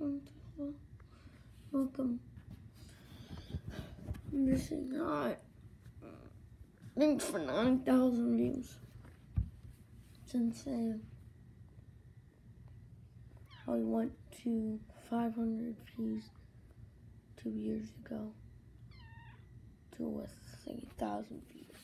Welcome. I'm just saying hi. Thanks for 9,000 views. It's insane. How we went to 500 views 2 years ago to with 1,000 views.